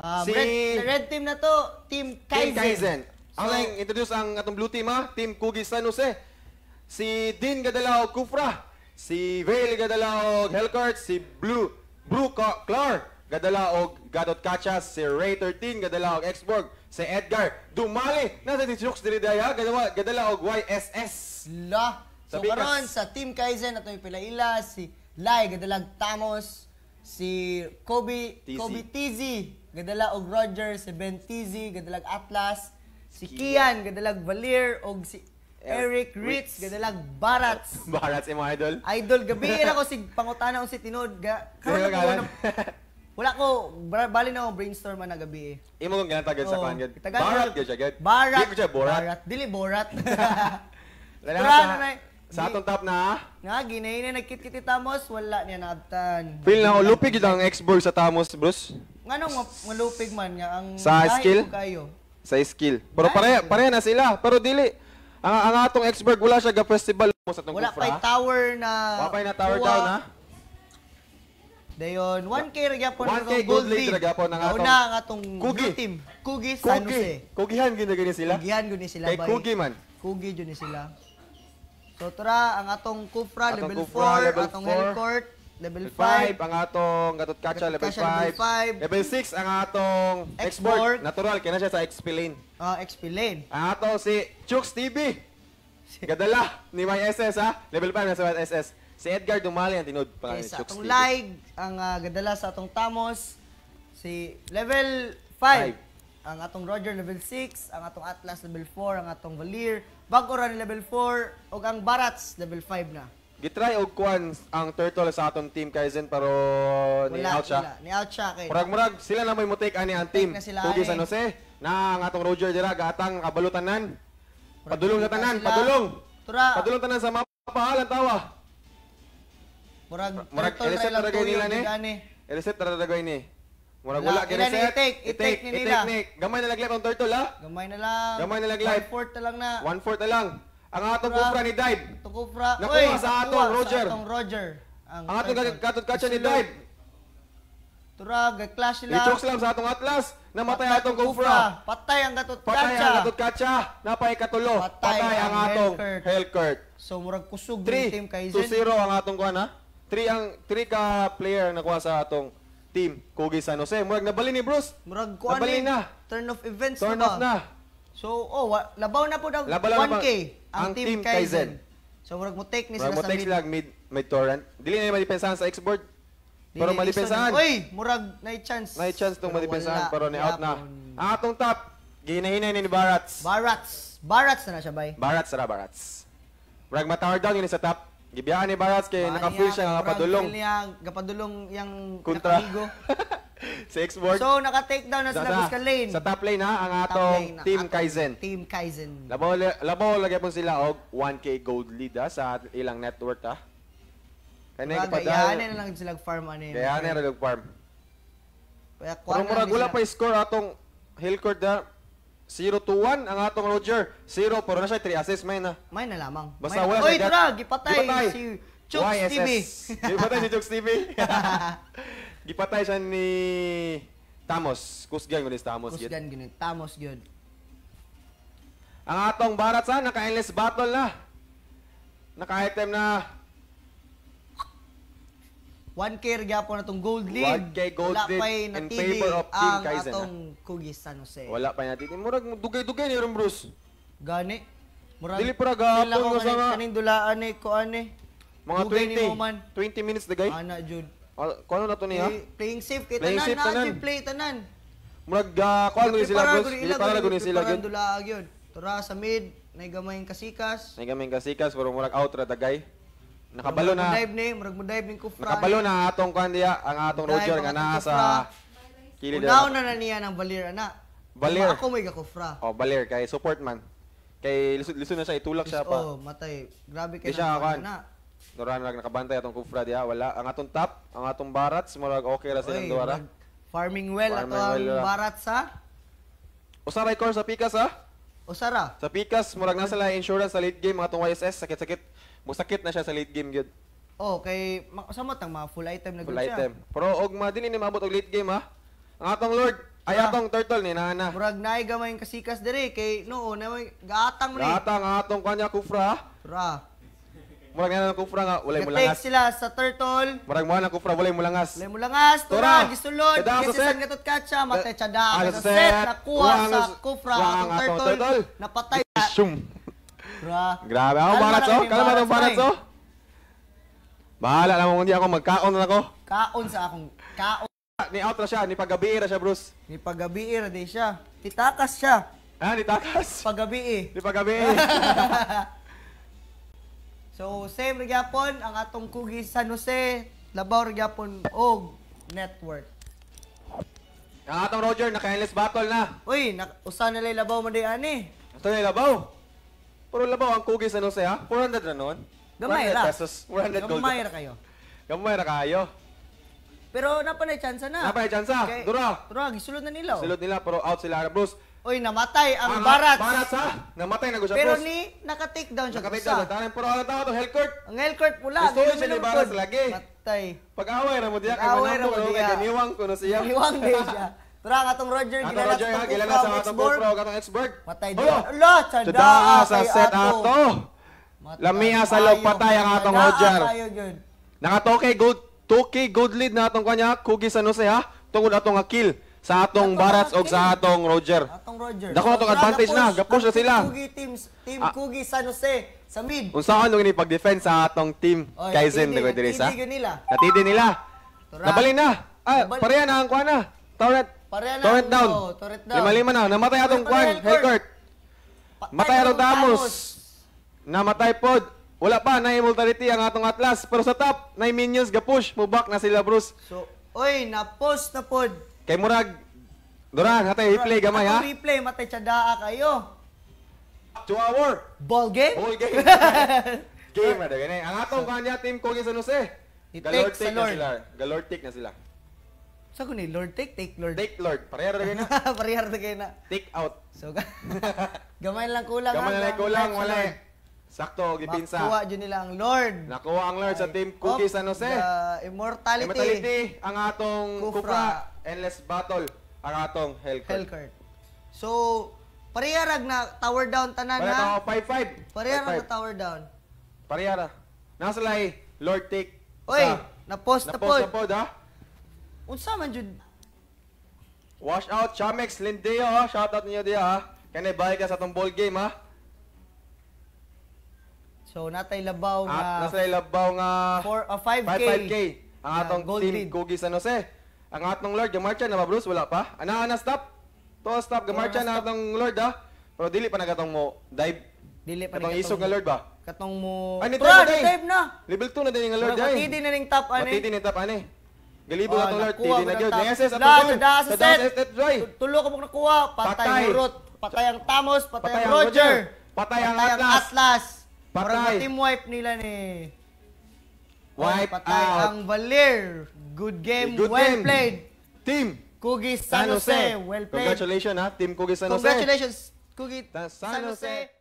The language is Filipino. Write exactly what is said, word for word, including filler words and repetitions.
Uh, si red, red team na to, Team Kaizen. Team Kaizen. Ang So, introduce ang atong blue team ha, Team Kugi San Jose. Si Dean gadala og Kufra, si Vale gadala og Hellcurt, si Blue Blue Clark gadala og Gadot Kachas, si Ray thirteen gadala og Xborg, si Edgar Dumali nasa si Jux diri daya gadala gadala og Y S S. La. So Sabi karon kas- sa Team Kaizen ato yung pilaila si Lai gadalag Tamos, si Kobe T Z. Kobe T Z gadala og Roger, si Ben T Z gadalag Atlas, si Kian gadalag Valir og si Eric Ritz gadalag Barats. Barats imo idol. Idol gabi ra ko sig pangutana ko si Tinod ga karon Sino ako galan? na- wala ko bra- bali na ako brainstorm na gabi. Imo kung ganang tagad sa Oo. kan gud. Tagalog- Barat gyud siya gud. Barat. Di ko siya borat. Dili Borat. Lala Tara sa, na na. sa atong top na. Nga ginay na nagkit-kiti Tamos wala niya naabtan. Feel na ko lupig gyud ang Xborg sa Tamos, bros. Nganong ma- malupig man nga ang Sa lahi skill? ko kayo. Sa skill. Pero Nice. pareha pareha na sila, pero dili. Ang, ang atong Xborg wala siya ga festival mo sa atong Wala pa'y Kufra. tower na Wala pa na tower kuha. down ha. Dayon one K ra gyapon one K gold lead ra gyapon ang atong Una ang atong Kugi. blue team. Kugi San Jose. Kugi. Kugihan gyud na gani sila. Kugihan gud ni sila Kay bay. Kugi man. Kugi jud ni sila. So tara ang atong Kufra Atong level Kufra, four, level atong four. Hellcourt level five five. ang atong Gatot Kacha level Kacha, level five. five. Level six ang atong Xborg. Xborg. Natural kaya na siya sa X P lane. Ah, X P lane. Ang atong si Chooks T V. Gadala ni Y S S ha. Level five na sa Y S S. Si Edgar Dumali ang tinod pangalan Okay, ni sa Chooks atong T V. live, ang ah, gadala sa atong Tamos, si level five. Five. Ang atong Roger level six, ang atong Atlas level four, ang atong Valir, bago ra ni level four, ug ang Barats level five na. Gitry og kuan ang turtle sa atong team Kaizen pero ni Wala, out siya. wala. Ni out siya kay. Murag-murag sila na may mo-take ani ang team. na sila, Kugi ani. San Jose na ang atong Roger dira gatang kabalutanan. Murag Padulong sa kita tanan, sila. padulong. Tura, Padulong tanan sa mapa halan tawa. murag Murag turtle i-reset ray lang na gay nila tuyo, ni. gani. I-reset ra dagay ni. Murag Wala, wala ilan gi-reset. i-take, i-take ni nila. ni. Gamay na laglap ang turtle ha. Gamay na lang. Gamay na lang live. one fourth na lang na. one fourth na lang. Ang atong Tura. Kufra ni Dive. Atong Kufra. Nakuha Uy, sa nakuha atong Roger. Sa atong Roger. Ang atong turtle. Gatot Kacha ni Isulod. Dive. Tura, ga-clash sila. I-chokes lang sa atong Atlas. Namatay Patay atong ang Kufra. Patay ang Gatot Patay Kacha. ang Gatot Kacha. Napay katulo. Patay Patay ang ang atong Hellcurt. Hellcurt. So murag kusog yung three team to Kaizen. zero ang atong kuan ha. three ang three ka player na kuha sa atong team Kugi San Jose. Murag nabali ni Bruce. Murag kuan Nabali ni na. turn of events Turn na off ba? na. So oh, wa, labaw na po daw Labaw na one K ang, ang team, team Kaizen. Kaizen. So murag mo take ni Murag sila mo sa take mid. sila mid mid torrent. Dili na madipensahan sa Xboard. Pero Dili, malipensahan. iso na- Uy, murag na chance. May chance tong Pero madipensahan wala. pero ni out na. Yapon. Ang atong top ginahinay ni Barats. Barats. Barats na na siya bay. Barats ra Barats. Murag ma-tower down yun sa top. Gibiyaan ni Barats kay Ba naka-feel niya, siya nga murag padulong. feel niya, gapadulong yang Kontra. nakamigo. sa Xboard. So naka-take down na Sa- sila sa- sa lane. Sa top lane ha, ang Top atong lane na Team atong Kaizen. Team Kaizen. Labaw, labaw lagay po sila og one K gold lead ha, sa ilang network ha. Kani Murag, kapadal. iyahanin na lang sila farm ano yun. Kaya na rag farm. Kaya Pero kuha na murag lang wala sila. pa score atong Hillcourt ha. zero to one ang atong Roger. zero pero na siya three assists may na. May na lamang. Basta May na- wala Oy, siya tara, gat- gipatay, gipatay. si Chooks Y S T V. S. Gipatay si Chooks T V. Gipatay siya ni Tamos. Kusgan ko ni Tamos. gid. Kusgan ganun. Tamos gyud. Ang atong Barats ha, naka-endless battle na. Naka-item na one K ra gyapon atong gold lead. one K gold Wala lead pa'y in natili favor of Team ang Kaizen, atong Kugi San Jose. wala pa natin. Murag dugay-dugay ni Ron Bruce. Gani. Murag Dili para gahapon dili ako mo sa kaning- nga. kaning dulaan ni ko ani. Mga Dugay ni twenty. mo man. twenty minutes dagay. Ana jud. Ah, Kung ano na to niya? Play- Playing safe kay Playing tanan safe, na tanan. jud play tanan. Murag uh, kuan mo ni sila Prepara Bruce. gud Dili ila, para gud- lago ni sila preparan gyud. dulaag yun. Tura sa mid, nay gamay ang kasikas. Nay gamay kasikas pero murag out ra dagay. Nakabalo Murag mo na. dive ni, murag mo dive ni Kufra. Nakabalo na atong kuan diya ang atong Dive Roger ang nga atong naa sa Kufra. kilid. Unaw na na niya ng Valir ana. Valir. Ako may Kufra. Oh, Baler kay support man. Kay lisod lisod na siya itulak siya pa. Oh, matay. Grabe kay Di siya na kan. na. Doran rag nakabantay atong Kufra diha wala. Ang atong top, ang atong Barats murag okay ra silang Oy, duha ra. murag farming well ato Farming ang well, ah. barat sa Usa ra core sa Pikas ha. Usara. Sa Pikas murag na sila insurance sa late game ang atong Y S S sakit-sakit. Musakit na siya sa late game gyud. Oh, kay ma- samot ang mga full item na Full gud siya. item. Pero og madili ni maabot og late game ha. Ang atong Lord Ay, atong turtle ni Nana. Murag naay gamay yung kasikas diri kay noo na may gaatang mo ni. Gata nga atong kanya kufra. Tura. Murag nga ng kufra nga, walay Gatake mulangas. sila sa turtle. Murag mo ng kufra, walay mulangas. Lay mo langas, Tura. tura, gisulod, Tada sa kasi set. san gatot katsa, matay tsada, Ah, sa sa set, set. nakuha Wang- sa kufra, wang atong atong turtle, turtle. napatay. Shum. Tura. Grabe ako, Kalma Barats na oh. kami, Kalma Barats, ng Barats pre. oh. Bahala naman kung di ako magkaon na ako. Kaon sa akong, kaon. Ni out na siya, ni paggabi na siya, Bruce. Ni paggabi ra di siya. Titakas siya, Ah, ni takas. paggabi eh. Ni paggabi. So, same rin gyapon ang atong kugi San Jose, labaw rin gyapon og network. Ang atong Roger, naka-endless battle na. Uy, na, usa na lay labaw man di ani. Ito na yung labaw. Puro labaw ang cookies ano siya? four hundred na noon? Gamay four hundred ra. pesos. four hundred gold. Gamay ra kayo. Gamay ra kayo. Pero napanay chance na. Napay chansa. Kay- Dura. Dura, gisulod na nila. oh. Silod nila, pero out sila. Bruce. Uy, namatay ang Ah, Barats. Barats ha? Namatay na siya, Pero Bruce. ni naka-take down siya. Nakapit Isa. na. Tanan, pero ano tao to? Hellcourt. Ang Hellcourt pula. Gusto di yun naman siya ni naman Barats pod. lagi. Matay. Pag-away na mo diya. Kay Pag-away ra manambo. mo Ano diya. kay ganiwang ko na siya. Iniwang din siya. Tara, ang atong Roger, Atong gilala Roger sa ha? atong Gila na Kufra, sa atong X-Borg. GoPro. Atong X-Borg. Matay Olo. din. Ala, tsada. Tsada sa kay set ato. ato. Matay Lamia sa tayo. loob patay ang atong Tsada Roger. tayo yun. Naka two K gold two K gold lead na atong kanya Kugi San Jose ha. Tungod atong nga kill sa atong Atong Barats nga og sa kill. atong Roger. Atong Roger. Dako na tong Tara, advantage na. Gapush na ang sila. Team Kugi teams, Team Ah. Kugi San Jose sa mid. Unsaon nung ini pag-defend sa atong team Oy, Kaizen natidi- de diri sa. natidi yun nila. Natidi nila. Tara. Nabali na. Ah, Nabali- pareha na ang kuha na. Torrent. Pareha na Torrent ang- down. oh, torrent down. Lima-lima na. Namatay atong Pareha kwan. Hellcourt. Hellcourt. Matay atong Damos. Namatay pod. Wala pa na immortality ang atong Atlas. Pero sa top, na minions ga-push. Mubak na sila, Bruce. So, oy, na-post na pod. Kay Murag. Duran, hatay replay gamay ha. Atong replay, matay tsadaa kayo. Two hour. Ball game? Whole game. Game na gani. Ang atong kanya team Kugi San Jose. I-take Galord sa take na Lord. sila. Galord take na sila. Sa ko ni Lord take, take Lord. Take Lord. Pareha na gani. Parehar na kayo na. Take out. So, ga- gamay lang kulang. Gamay ha, na lang kulang, sa wala Lord. eh. Sakto, gipinsa. Makuha dyan nila ang Lord. Nakuha ang Lord sa team Kugi San Jose. The immortality. Immortality, ang atong Kufra. Kufra. Endless battle. Ang atong Hellcourt. Hellcourt. So, parehar na tower down tanan Pareha ha. na five five. Parehar na tower down. Pareha na. Nasa lay, Lord take. Oy, Sa- na-post na Na-post pod. na pod ha. Unsa man jud? Wash out, Chamex, Lindeo ha. Shoutout ninyo diya ha. Kaya balik ka sa atong ball game ha. So, natay labaw At na nasa lay labaw nga four, uh, five K. five K. Ang na atong gold team lead. Kugi San Jose. Ang atong Lord, Gamarcha na ba Bruce? Wala pa. Ana na stop. To stop Gamarcha na na stop. atong Lord ha. Pero dili pa nagatong mo dive. Dili pa Katong ni isog nga Lord ba? Katong mo. Ay, ni Tra, Type, ni Type na. Level two na din yung Lord Lord, ay. matidi na ning top ani. Matidi ni tap ani. Galibo Oh, atong Lord, nakuha tidi mo na ng gyud. top. Neses atong La, goal. sada sa Sada set. sa set joy. Tulo ka mo nakuha. Patay, Patay. ang Root. Patay ang Tamos. Patay, Patay ang ang Roger. Roger. Patay ang Atlas. Atlas. Patay. Parang team wipe nila ni. Wipe Oh, patay out. ang Valir. Good game. Good well game. played. Team Kugi San Jose. Well played. Congratulations ha, Team Kugi San Jose. Congratulations, Kugi Ta- San San Jose. Jose.